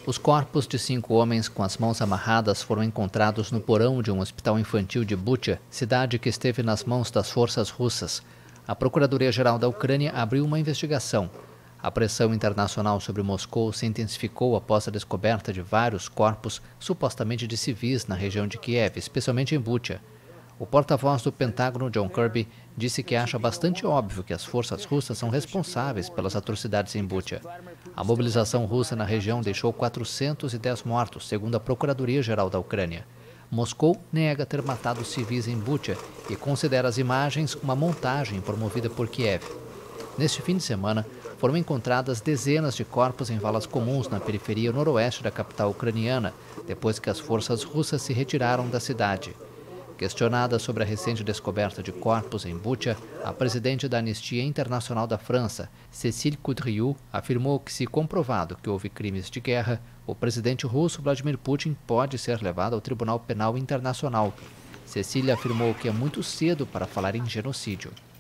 Os corpos de 5 homens com as mãos amarradas foram encontrados no porão de um hospital infantil de Bucha, cidade que esteve nas mãos das forças russas. A Procuradoria-Geral da Ucrânia abriu uma investigação. A pressão internacional sobre Moscou se intensificou após a descoberta de vários corpos, supostamente de civis, na região de Kiev, especialmente em Bucha. O porta-voz do Pentágono, John Kirby, disse que acha bastante óbvio que as forças russas são responsáveis pelas atrocidades em Bucha. A mobilização russa na região deixou 410 mortos, segundo a Procuradoria-Geral da Ucrânia. Moscou nega ter matado civis em Bucha e considera as imagens uma montagem promovida por Kiev. Neste fim de semana, foram encontradas dezenas de corpos em valas comuns na periferia noroeste da capital ucraniana, depois que as forças russas se retiraram da cidade. Questionada sobre a recente descoberta de corpos em Bucha, a presidente da Anistia Internacional da França, Cécile Coudriou, afirmou que, se comprovado que houve crimes de guerra, o presidente russo Vladimir Putin pode ser levado ao Tribunal Penal Internacional. Cécile afirmou que é muito cedo para falar em genocídio.